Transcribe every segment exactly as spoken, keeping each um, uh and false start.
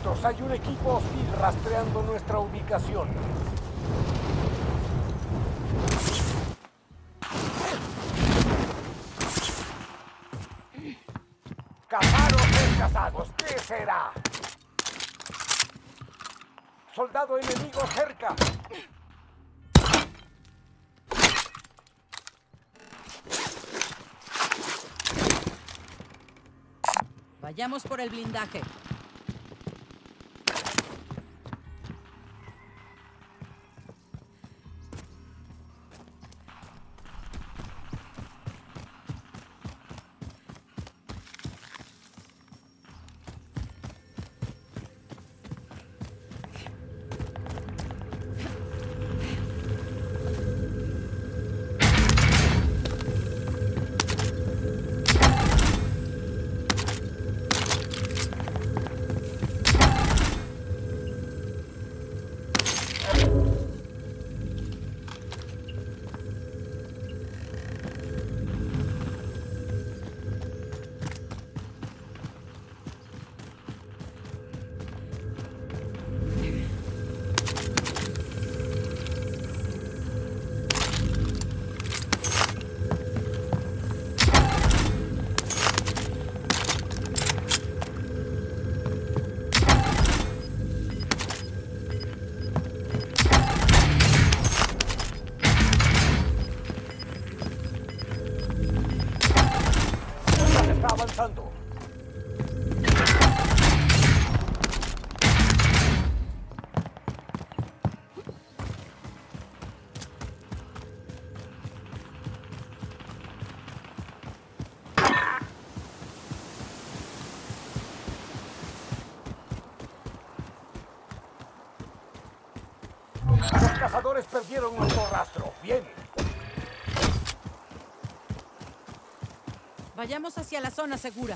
Atentos, hay un equipo hostil rastreando nuestra ubicación. Cazaros descazados, ¿qué será? Soldado enemigo cerca. Vayamos por el blindaje. Está avanzando. Los cazadores perdieron nuestro rastro. Bien. Vayamos hacia la zona segura.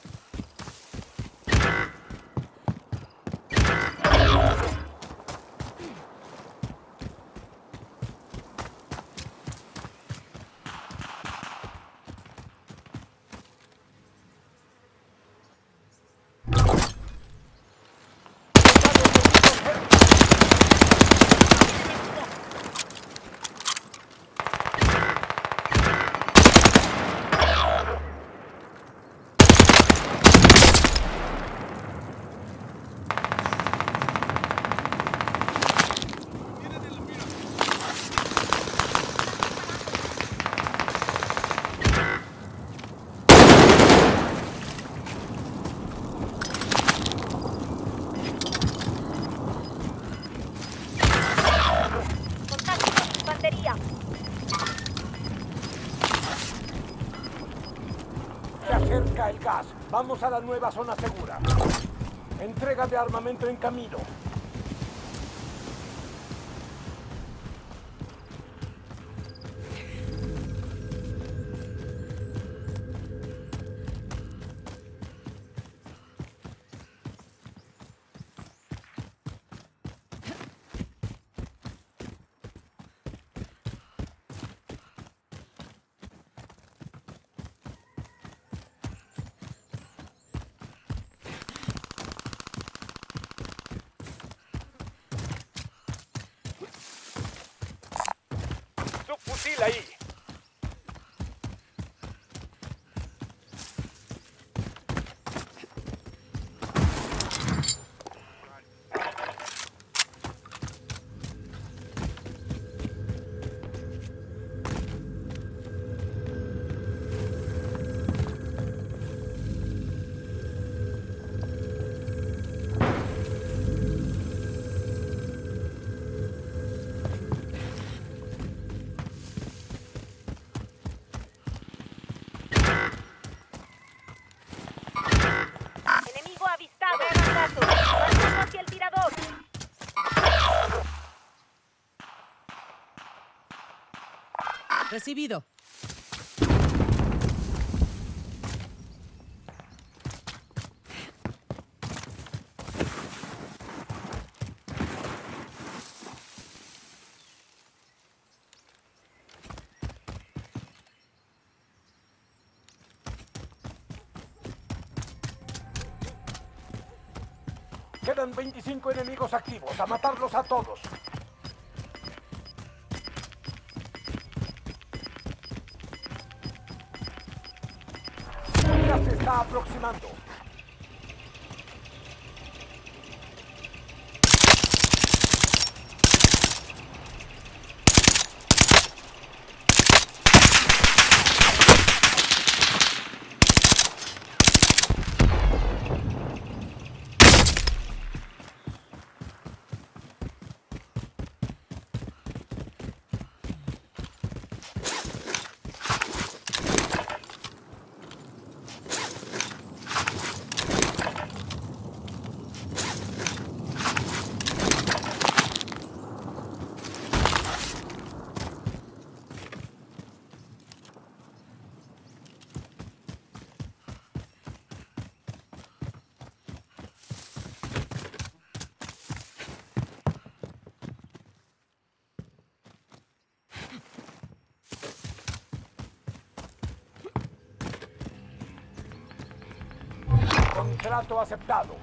Se acerca el gas. Vamos a la nueva zona segura. Entrega de armamento en camino. Subfusil ahí. Hacia el tirador. Recibido. Quedan veinticinco enemigos activos. A matarlos a todos. Ya se está aproximando. Contrato aceptado.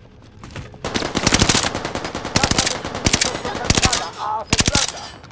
Casa de suministros localizada. A asegurarla.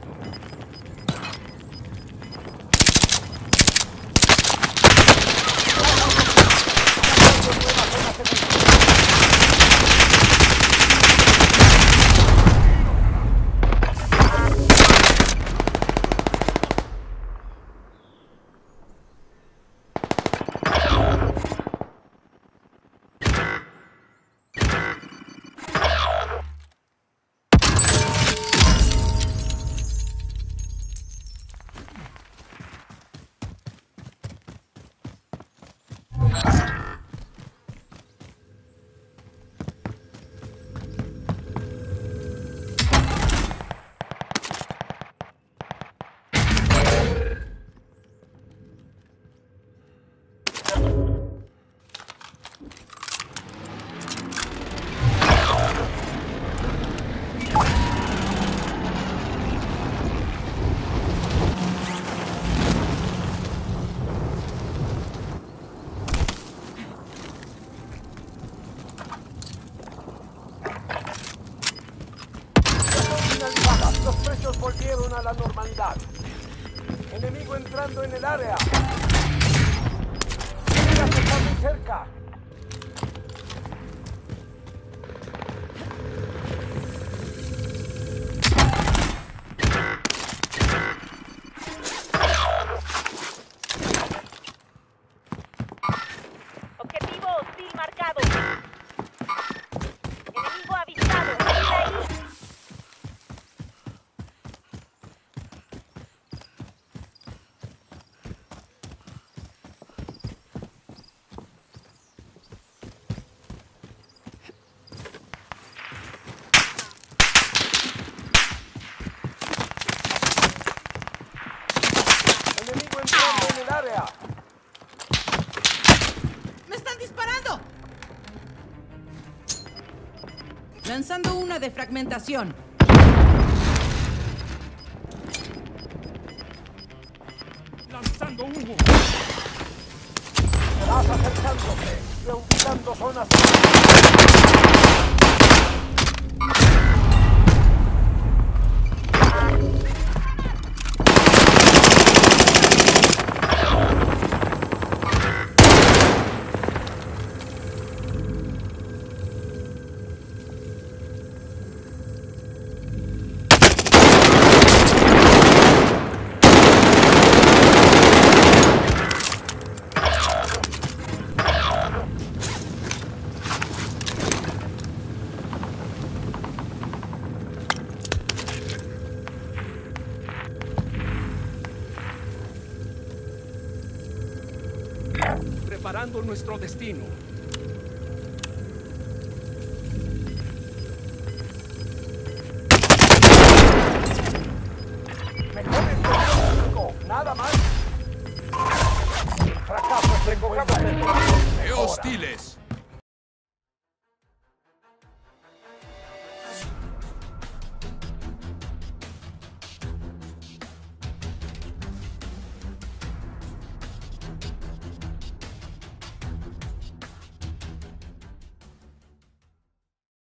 Los precios volvieron a la normalidad. Enemigo entrando en el área. Mira que está muy cerca. Objetivo hostil marcado. Enemigo avistado. Mira ahí. Enemigo entrando en el área. ¡Me están disparando! Lanzando una de fragmentación. Lanzando humo. Vas acercándose. Reubicando zonas. Preparando nuestro destino. Mejor específico. Nada más. Fracaso. Recojamos el ¡Qué hostiles!